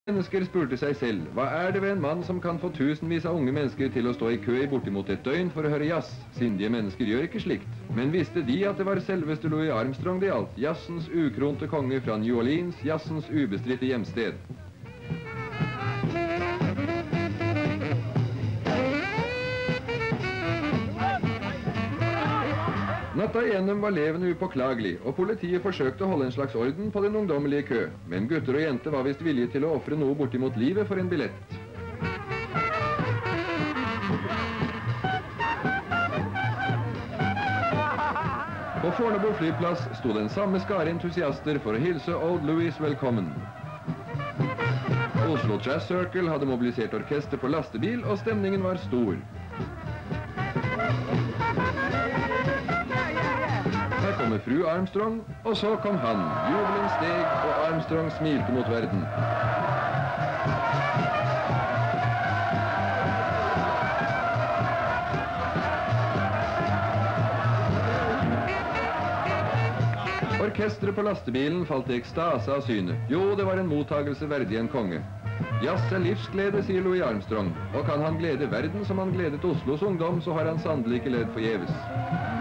Mennesker spurte seg selv, hva er det ved en mann som kan få tusenvis av unge mennesker til å stå i kø i bortimot et døgn for å høre jazz? Sindige mennesker gjør ikke slikt. Men visste de at det var selveste Louis Armstrong det gjaldt, jazzens ukronte konge fra New Orleans, jazzens ubestridte hjemsted? Natta igjennom var levende upåklagelig, og politiet forsøkte å holde en slags orden på den ungdommelige kø. Men gutter og jenter var visst villige til å offre noe bortimot livet for en billett. På Fornebu flyplass sto den samme skare entusiaster for å hilse Old Louis velkommen. Oslo Jazz Circle hadde mobilisert orkester på lastebil, og stemningen var stor. Her kommer fru Armstrong, og så kom han. Jubelen steg, og Armstrong smilte mot verden. Orkestret på lastebilen falt i ekstase av synet. Jo, det var en mottagelse verdig en konge. Jazz er livsglede, sier Louis Armstrong, og kan han glede verden som han gledet Oslos ungdom, så har han sannelig ikke ledd forgjeves.